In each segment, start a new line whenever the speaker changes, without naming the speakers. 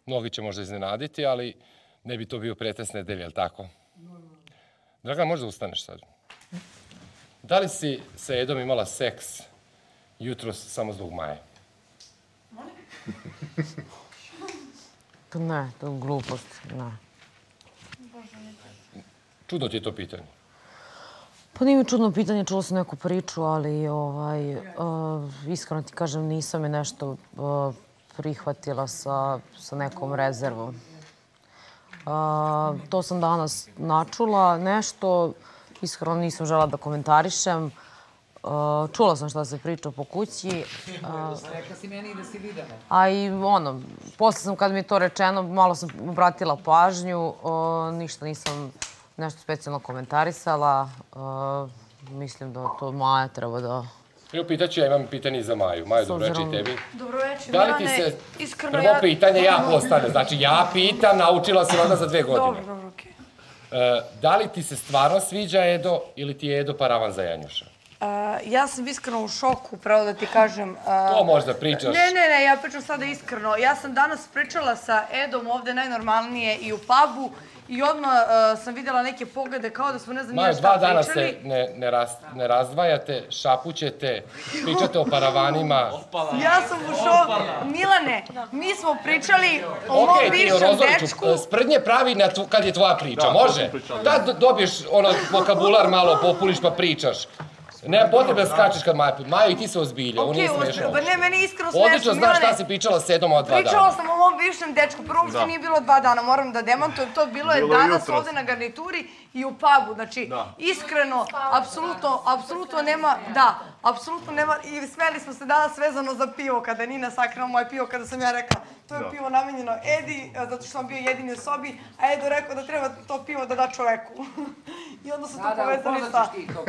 Mnogi će možda iznenaditi, ali ne bi to bio pretres nedelje, je li tako? Dragan, možda ustaneš sad. Da li si sa Edom imala seks jutros samo zbog Maje?
Ne, to je glupost, ne.
Čudno ti je to pitanje.
Pa nije mi čudno pitanje, čula sam neku priču, ali iskreno ti kažem, nisam je nešto prihvatila sa nekom rezervom. To sam danas načula nešto, iskreno nisam žela da komentarišem. Čula sam šta se priča po kući.
Rekla si meni da si videla.
A i posle sam kad mi je to rečeno, malo sam obratila pažnju, ništa nisam nešto specijalno komentarisala. Mislim da to Maja treba da...
Evo, pitaću, ja imam pitanje za Maju. Maju, dobroveče i tebi.
Dobroveče,
Milane, iskreno prvo pitanje ja postavljam. Znači, ja pitam, naučila si onda za 2 godine.
Dobro, okej.
Da li ti se stvarno sviđa Edo ili ti je Edo paravan za Janjuša?
Ja sam iskreno u šoku, pravo da ti kažem.
To možda pričaš.
Ne, ja pričam sada iskreno. Ja sam danas pričala sa Edom ovde najnormalnije i u pubu i odmah sam vidjela neke poglede kao da smo ne znam nije šta pričali.
2 dana se ne razdvajate, šapućete, pričate o paravanima.
Ja sam u šoku. Milane, mi smo pričali o mom bivšem dečku.
Sprdnje pravi kad je tvoja priča, može? Da dobiješ vokabular malo, populiš pa pričaš. Nema potrebe da skačeš kad Maja priča. Maja, i ti se ozbilja, ovo nije smešno.
Ne, meni je iskreno smešno.
Odlično znaš šta si pričala s Edom od 2 dana.
Pričala sam o mom bivšem dečku. Prvo što nije bilo 2 dana, moram da demantujem. To bilo je danas ovde na garnituri i u pubu. Znači, iskreno, apsolutno nema, apsolutno nema. I smeli smo se danas vezano za pivo, kada je Nina sakrila moje pivo, kada sam ja rekla to je pivo namenjeno Edi, zato što sam bio jedini u sobi, a Edo rekao da treba to pivo da da čoveku. I onda su to povezali sa...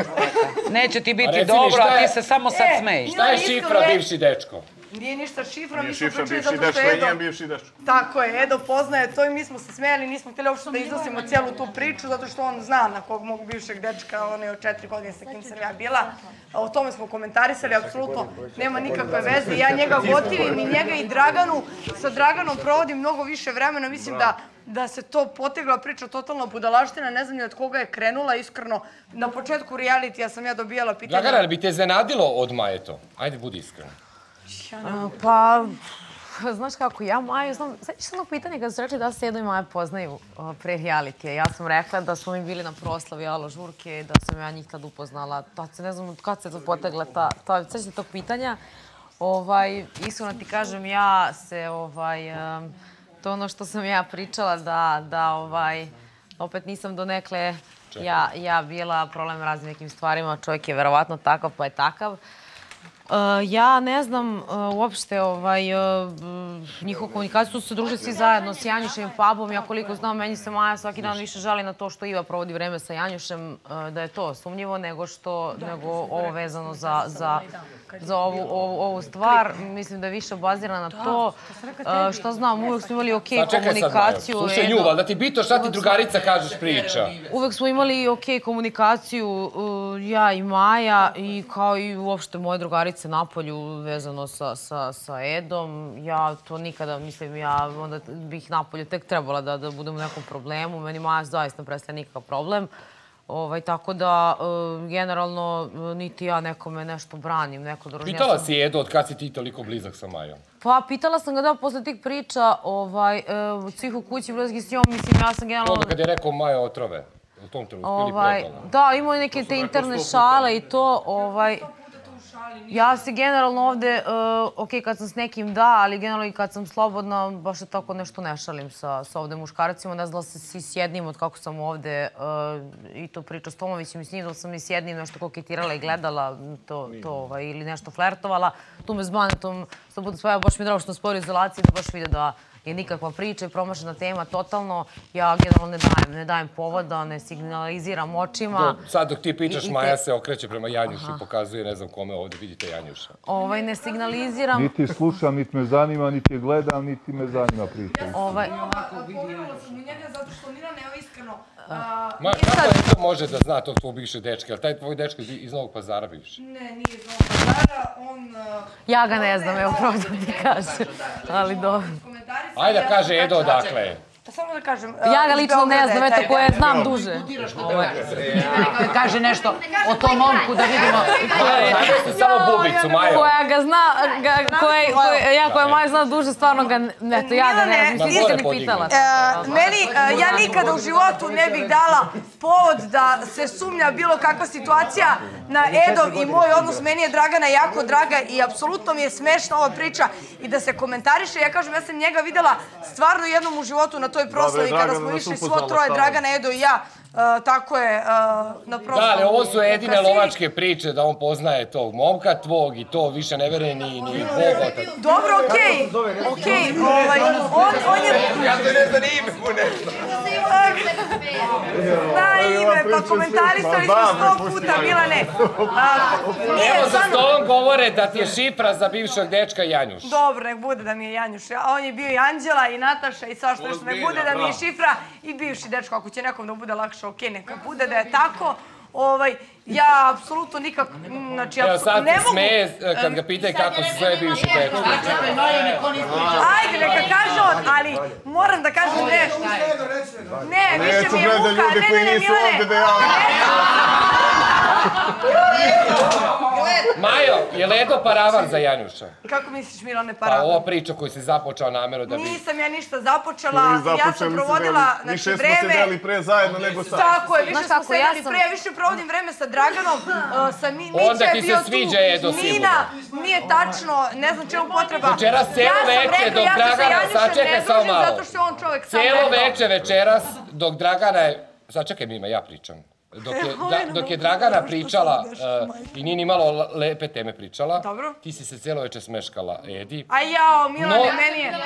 Neće ti biti dobro, a ti se samo sad smejiš.
Šta je šifra bivši dečko?
Nije ništa šifra, mi smo
šifra
pričali
bivši
zato što
dečko,
Edo...
i njen bivši dečko.
Tako je, Edo poznaje to i mi smo se smijali, nismo htjeli uopšte da iznosimo cijelu tu priču, zato što on zna na kog mog bivšeg dečka, on je od 4 godine sa kim sam ja bila. O tome smo komentarisali, apsolutno nema nikakve veze. Ja njega gotivim i njega i Draganu. Sa Draganom provodim mnogo više vremena, mislim da se to potegla priča, totalna budalaština, ne znam ni od koga je krenula, iskreno. Na početku realitija sam ja dobijala pitanje...
Dragana, ali bi te iznenadilo od Maje to? Ajde, budi iskreno.
Pa, znaš kako, ja Maju znam... Sveći se ono pitanje kada su rekli da se Edo i Maja poznaju pre realitija. Ja sam rekla da smo mi bili na proslavi Alo Žurke, da sam ja njih tad upoznala. Tad se ne znam kad se to potegla ta... Sveći tog pitanja. Iskreno ti kažem, ja se... To ono što sam ja pričala da opet nisam donekle ja bila problem raznim nekim stvarima. Čovjek je verovatno takav pa je takav. Ja ne znam uopšte njihovu komunikaciju, su se druže svi zajedno s Janjušem i pubom. Ja koliko znam, meni se Maja svaki dan više žali na to što Iva provodi vreme sa Janjušem, da je to sumnjivo nego ovo vezano za ovu stvar. Mislim da je više bazirana na to. Što znam, uvek smo imali okej komunikaciju.
Slušaj nju, da ti bito šta ti drugarica kažeš priča.
Uvek smo imali okej komunikaciju, ja i Maja, i kao i uopšte moje drugarice napolju vezano sa Edom. Ja to nikada, mislim, ja onda bih napolju tek trebala da budem u nekom problemu. Meni Maja zaista predstavlja nikakav problem. Tako da, generalno, niti ja nekome nešto branim, neko družnja.
Pitala si Edo od kad si ti toliko blizak sa Majom?
Pa, pitala sam ga da posle tih priča, svih u kući, blizki s njom, mislim, ja sam generalno...
Onda kad je rekao Maja otrove, u tom trenutku ili probala?
Da, imao je neke te interne šale i to, ja se generalno ovde, okej, kad sam s nekim da, ali generalno i kad sam slobodna, baš je tako nešto ne šalim sa ovde muškaracima. Ne znala se s jednim od kako sam ovde i to pričao s Tomovićem i s njim, da sam i s jednim nešto koketirala i gledala to ili nešto flertovala. Tu me s Banetom, baš mi je drago što sam spojila izolaciju, da baš vide da je nikakva priča i promašena tema, totalno. Ja generalno ne dajem povoda, ne signaliziram očima.
Sad dok ti pričaš, Maja se okreće prema Janjušu i pokazuje, ne znam kome ovdje vidite Janjuša.
Ne signaliziram...
Niti slušam, niti me zanima, niti je gledam, niti me zanima priča.
Poverila sam u njega zato što Milane, evo iskreno...
Kako to može da zna tog tvoj bivše dečka? Ali taj tvoj dečko iz Novog Pazara bivši?
Ne, nije iz Novog Pazara, on...
Ja ga ne znam, evo pravo da ti kažem. Ali dobro.
komentarisali.
Ajde da kaže Edo odakle.
Samo da kažem...
Ja ga lično ne znam, eto koje znam duže.
Kaže nešto o tom momku da vidimo.
Navesti samo bubicu, Majo.
Koja ga zna, koja Maja zna duže, stvarno ga, eto, ja ga ne znam, niste ni pitala.
Ja nikada u životu ne bih dala povod da se sumnja bilo kakva situacija na Edov i moj odnos. Meni je Dragana jako draga i apsolutno mi je smešna ova priča i da se komentariše. Ja kažem, ja sam njega videla stvarno jednom u životu na toj proslavi kada smo išli svo troje, Dragana, Edo i ja. Tako je, na proslavu.
Da, ali ovo su jedine lovačke priče da on poznaje tog momka tvog i to više ne vere ni Bogota.
Dobro, okej, on je...
Ja to ne znam ime mu nešto.
Na ime, pa komentarisali smo 100 puta, Milane.
Evo za stolom govore da ti je šifra za bivšeg dečka Janjuš.
Dobro, nek bude da mi je Janjuš. On je bio i Anđela i Nataša i svašta nešto. Nek bude da mi je šifra i bivši dečko. Ako će nekom da bude lakše, okej, neka bude da je tako. Ja apsolutno nikako, znači,
evo sad
ne
ti
mogu...
smeje kad ga pitaj kako se zove bivši dečko.
Ajde, neka kaže on, ali moram da kažem nešto. Ne, više mi je muka, ne, Milane.
Majo, je li Edo paravan za Janjuša?
Kako misliš, Milane, paravan?
Pa ova priča koju si započeo namjeru da bi...
Nisam ja ništa započela, ja sam provodila vreme...
Više smo sedeli pre zajedno nego sad.
Tako je, više smo sedeli pre, ja više provodim vreme sa Draganom, sa Mića je bio tu, Nina, nije tačno, ne znam čemu potreba.
Večeras cijelo veče dok Dragana, sačekaj samo malo.
Zato što je on čovjek sam
cijelo veče večeras dok Dragana je, sačekaj Mima, ja pričam. Dok je Dragana pričala i nije ni malo lepe teme pričala, ti si se cijelo večer smeškala, Edi.
A jao, Milane, meni je...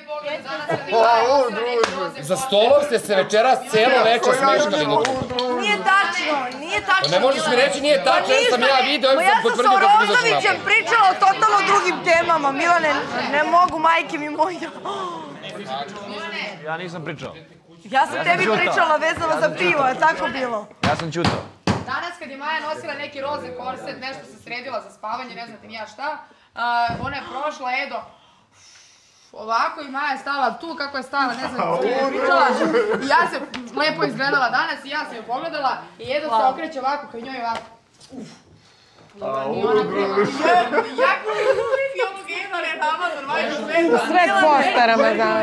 Za stolom ste se večeras cijelo večer smeškali.
Nije tačno, nije tačno.
Ne možeš mi reći nije tačno, jer sam ja video, jer sam potvrdio
da
sam
izašao napad. Ja sam sa Orozovićem pričala o totalno drugim temama, Milane, ne mogu, majke mi moje.
Ja nisam pričao.
Ja sam tebi pričala vezano za pivo, je tako bilo?
Ja sam čutao.
Danas kad je Maja nosila neki roze korset, nešto se sredila za spavanje, ne znate ni ja šta, ona je prošla, Edo, ovako i Maja je stala tu kako je stala, ne znam kako je pričala. I ja se lepo izgledala danas i ja sam je pogledala i Edo se okreće ovako kao njoj ovako. Jako mi uvijek i ono gejnar je Amazon, Maja sve.
Sve posterame da.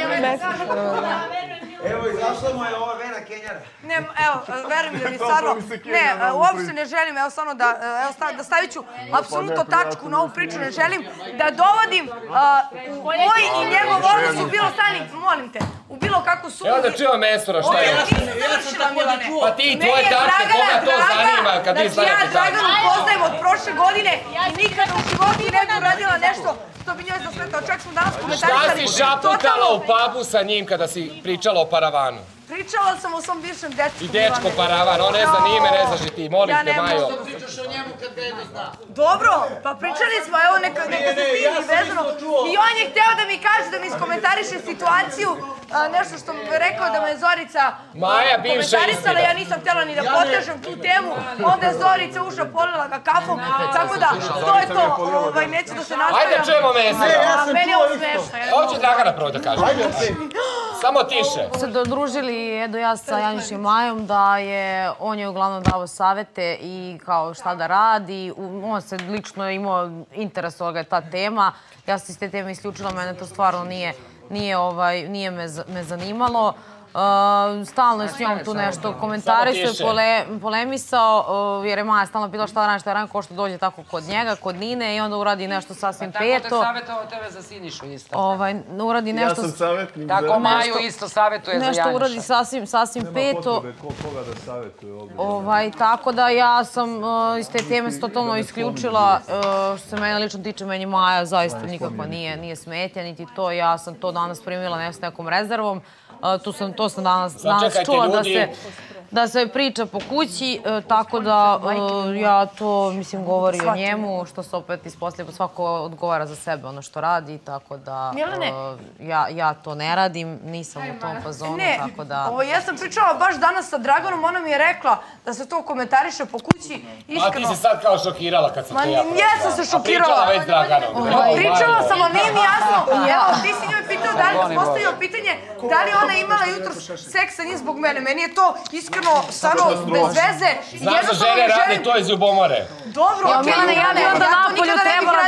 Evo, izašla mu je ova Vera Kenjara.
Ne, evo, verujem da mi stvarno, ne, uopšte ne želim, evo stvarno da stavit ću apsolutno tačku na ovu priču, ne želim da dovodim moj i njegov odnos u bilo stani, molim te, u bilo kakvu sumu.
Evo da čujem Mesura, šta je? Pa ti i tvoje tačke, koga to zanima kad ti
znači ja Draganu poznajem od prošle godine i nikada u životu ne bi uradila nešto što bi njoj zasmetao. Čak smo danas komentarisali.
Šta si šaputala u pubu sa njim kada si pričala o paravanu?
Pričala sam o svom bivšem dečku.
I dečko paravan, on ne zna ni ime, ne znaš i ti, molim te, Majo.
Što pričaš o njemu kad ga Edo zna?
Dobro, pa pričali smo, evo neka se snimi vezano. I on je hteo da mi kaže, da mi iskomentariše situaciju, nešto što mi je rekao da me je Zorica komentarisala, ja nisam htjela ni da potežem tu temu, onda je Zorica ušla, polila ga kafom, tako da, to je to, neću da se nastavljam.
Ajde čujemo Mesura.
Meni je ovo smešno.
Ovo će Dragana prvo da kaže. Samo tiše.
Se dodružili Edo ja sa Janjušem Majom da je, on je uglavnom dao savete i kao šta da radi. On se lično imao interesovao ga je ta tema. Ja sam iz te teme isključila, mene to stvarno nije me zanimalo. Stalno je s njom tu nešto komentarisao, polemisao, jer je Maja stalno pitala šta da radi, ko što dođe tako kod njega, kod Nine i onda uradi nešto sasvim peto.
Tako te savjetovao tebe za Sinišu isto.
Uradi nešto...
Ja sam savjetnik.
Tako Maju isto savjetuje za Janjuša.
Nešto uradi sasvim peto.
Nema potrebe koga da savjetuje ovdje.
Tako da ja sam iz te teme se totalno isključila. Što se mene lično tiče, meni Maja zaista nikako nije smetnja, niti to. Ja sam to danas primila s nekom rezervom. To sam danas čula da se... da se priča po kući, tako da ja to, mislim, govori o njemu, što se opet ispostavlja, svako odgovara za sebe ono što radi, tako da ja to ne radim, nisam u tom fazonu, tako da...
Ja sam pričala baš danas sa Draganom, ona mi je rekla da se to komentariše po kući, iskreno.
A ti si sad kao šokirala kad sam to ja pročitala.
Jesam se šokirala.
A pričala već Draganom.
Pričala sam, ali nije mi jasno. Evo, ti si njoj pitao postavio pitanje da li ona imala jutros seks sa njim zbog mene. Meni je to iskreno, stvarno, bez veze.
Znaš da žene rade to iz ljubomore.
Dobro, okej,
ja bi onda napolju trebala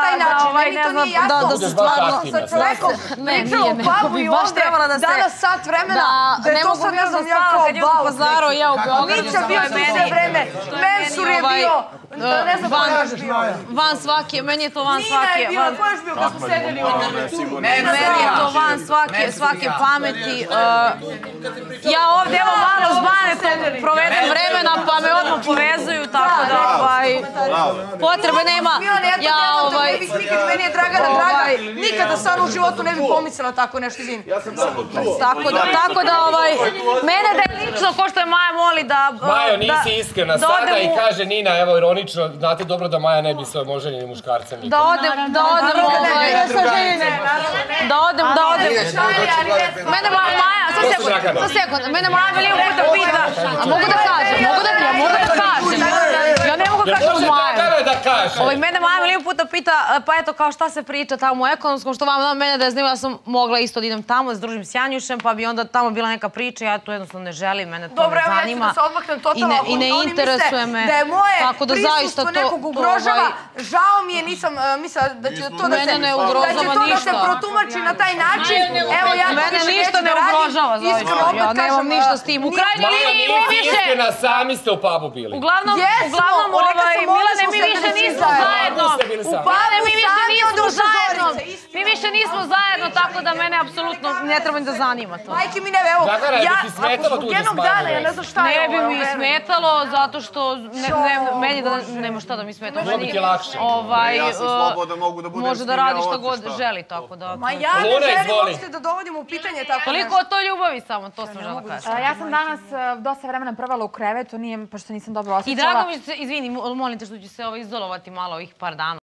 da se stvarno...
Sa čovekom pričala u pubu i ovde, danas sat vremena, da je to sad ne znam ja kao bal. Mića bio sve vreme, Mensur je bio, ne znam ko je još bio.
Van svake, meni je to van svake...
Nina je bio, ko je još bio kad smo sedeli ovdje?
Meni je to van svake pameti. Ja ovdje evo malo s Banetom provedem vremena pa me odmah povezuju, tako da potrebe nema.
Meni je Dragana draga, nikada sam u životu ne bi pomislila tako nešto, izvini.
Tako da mene da je lično, ko što je Maja moli da...
Majo, nisi iskrena sada i kaže Nina, evo ironično, znate dobro da Maja ne bi svojom oženjenim muškarcem nikad.
Da odem... Mene Maja, sad sekund, mene Maja milijon puta pita, a mogu da kažem, ja ne mogu da kažem Maja. Mene Maja milijon puta pita, pa eto kao šta se priča tamo u ekonomskom, što vam mene da je zanima, ja sam mogla isto da idem tamo, da se družim s Janjušem, pa bi onda tamo bila neka priča, ja to jednostavno ne želim, mene to ne zanima. I ne interesuje me, tako da zaista to...
nekog ugrožava, žao mi je, nisam mislila da će to da se protumači na taj način. Evo ja to više neću da radim.
Ja nemam ništa s tim. U krajnjoj liniji mi više...
Iskrena, sami ste u pubu bili.
Uglavnom, Milane, mi više nismo zajedno. Mi više nismo zajedno, tako da mene apsolutno ne treba ni da zanima to.
Majke mi ne, evo,
ja
zbog jednog dana, ja ne znam šta je ovo.
Ne bi mi smetalo, zato što meni da nema šta da mi smeta.
Bilo bi ti lakše.
Ja sam slobodan, mogu da budem
može da radi šta god želi, tako da...
Ma ja ne želim uopšte da dovodim u pitanje tako nešto.
Koliko o toj ljubavi samo, to sam žela kažem.
Ja sam danas dosta vremena provela u krevetu, pošto nisam dobro osjećala.
I drago mi se, izvini, molim te što ću se izolovati malo ovih par dana.